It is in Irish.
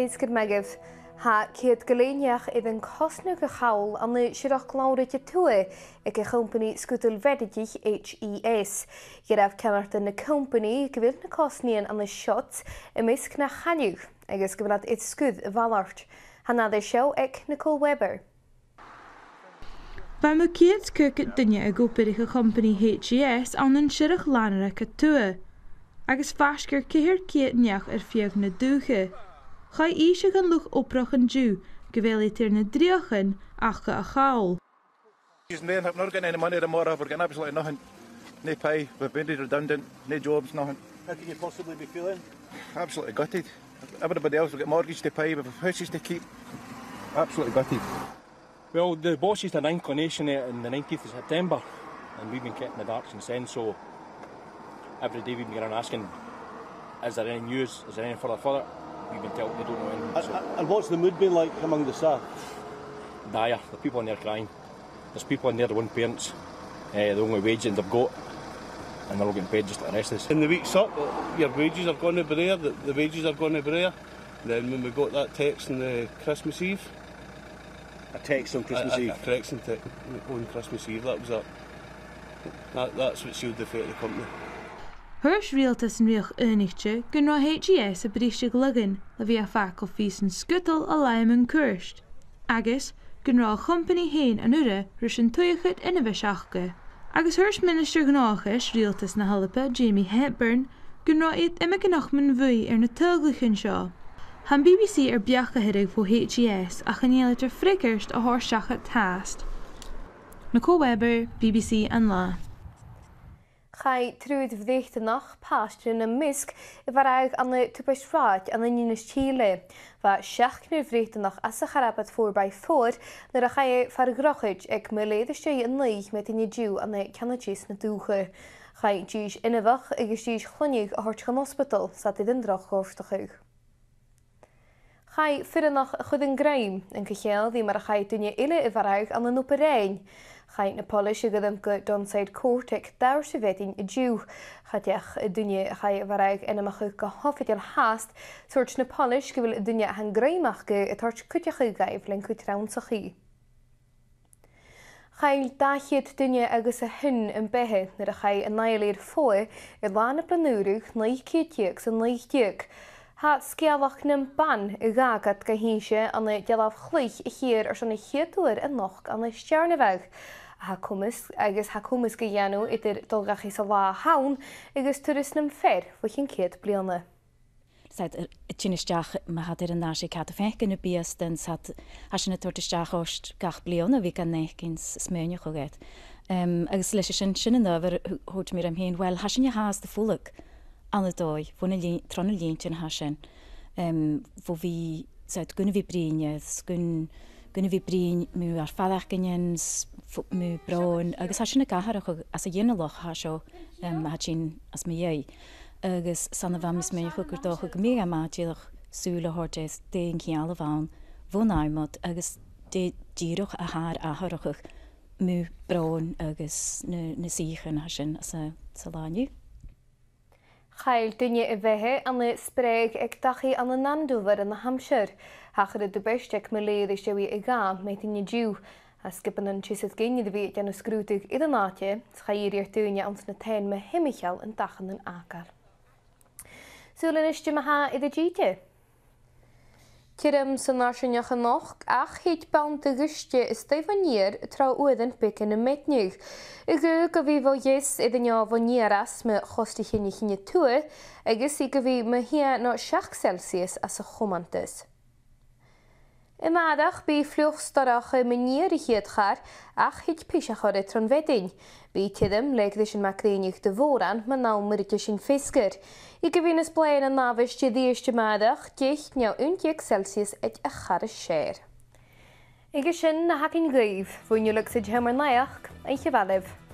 fisgur megif. Ha ciad goléineach iad an cosnú go chawl an na siadach glawrit y twy ag y company sgwdl fedygich HES. Gyraf cymart yn y company gyfyl na cosnian an na shot ymysg na chaniw agos gyfylad it sgwdd y falart. Hanad y show ag Nicole Webber. Bij mijn kids kijken dinge een goedberige company HES aan een siadach lanere ka twy. Agus vasker keir kietniach fiag na duge. Ga ishe gan luch oprach en ju, gewelit na driechen ache a chaul. Men have not got any money tomorrow, we're getting absolutely nothing. No pay, we've been redundant, no jobs, nothing. How can you possibly be feeling? Absolutely gutted. Everybody else will get mortgage to pay, we've houses to keep. Absolutely gutted. Well, the bosses had an inclination on the 19th of September, and we've been kept in the dark since then, so every day we've been around asking, is there any news, is there any further? We've been told they don't know anything. So. And what's the mood been like among the staff? Dire. The people in there crying. There's people in there that want parents, the only wages they've got, and they're all getting paid just like the rest of us. In the weeks up, your wages are going to Brea, the wages are going to Brea. Then when we got that text on the Christmas Eve. A text on Christmas Eve? A text on Christmas Eve, that was it. That's what sealed the fate of the company. Hirsch realtas yn rioch ynigtje gyn ro HES y brisig lygyn la fi a fac o fys yn sgytl a laim yn cwrst. Agus gyn ro company heen an ure rys yn twychyd yn y fysiachge. Agus Hirsch minister gynachus realtas na halipa Jamie Hepburn gyn ro eid yma gynach mynd fwy na tyglich yn sio. Han BBC biacha hyrig fo HES a chyneilig er frikkerst a horsach het haast. Nicole Webber, BBC an La. Chai trwyd fyddicht nach pastr yn y misg y farag an y tybais rhaid an y nynys Chile. Fa siach cnwyr fyddicht nach as y charabat 4x4 nyr a chai fargrochyd ag myledd ysio yn leich met yn y diw an y canadjus na dwche. Chai diwys unifach ag ysdiwys chlynig a hortgan hospital sa dyd yn droch gorstachig. Chai ffyrnach chyd yn graim yn cychel ddim ar a chai dwnia ile y farag an y nwperein. Chai na polish y gyda'n donside court ag dawr syfedin y diw. Chadiach y dwnia chai farag yn ymach y gohoffyd i'r hast, sort na polish gyfil y dwnia han graimach gy y tort cwtiach y gaif le'n cwt rawn sa chi. Chai dachyd dwnia agos y hyn yn behe nyr a chai yn nael i'r ffoi y lan y blanwrwch naich cytiag sy'n naich diag. Ha sgialach nym ban y gag at gahisio an y dialaf chlich y hir ar sy'n y hiadwyr yn noch an y stiarnefeg. Ha cwmys gygianw ydy'r dolgach is a la hawn agos turys nym fer fwy chi'n cyd blianna. Seit tjinisteach ma had een nasie kat fek in de bias dan sat as je het tortesteach ost gach blianna wie kan nekins smeunje goget. Agus leis sin over hoort mir am heen wel has je haas de volk. An y doi, fwn y tron y lient yn hasen. Fo fi, gwn fi briniedd, gwn fi brin, mw ar ffadach gynyns, mw bron, agos hasen y gahar as y ynaloch hasio, hasin as mi ei. Agos san y fam is mewn chwgwr doch ag mi am adilach sŵl o hordes, de'n cial o fawn, fo naimod, agos dirwch a har aharwch mw bron, agos na sich yn hasen as y salaniw. Chael dynnu y fehe an y spreg ag dachi an y nandwfer yn y Hampshire. Hachar y dwbestec myledd i siawi y ga meid yn y diw. A sgipan yn chysydd gynnydd fi gan y sgrwtig i'r natio, schair i'r dynnu ans na ten me hemichal yn dachan yn agar. Sŵl yn ysdi maha iddo gyti? Tyrym sy'n narsyniach yn och, ach hyd bawnt y gysdi ystafanier tra oedd yn byg yn y metnig. Y gyfi fo ys iddyn nio fo nieras me chosti hyn i hyn y twy, agos i gyfi me hia no 7 Celsius as y chomantus. Y madach bu fflwch storach y mynier i hyd char, ach hyd pysach o'r etron fedyn. Bu tydym legdys yn macreinig dy foran, ma naw myridys yn ffisgyr. I gyfyn ysblaen yn nafys dy ddysg y madach, gych niaw 1 Celsius ag achar y sier. Ig ysyn na hacyn gwyf, fwy'n yw lygsyd hymar naiach, eich y falef.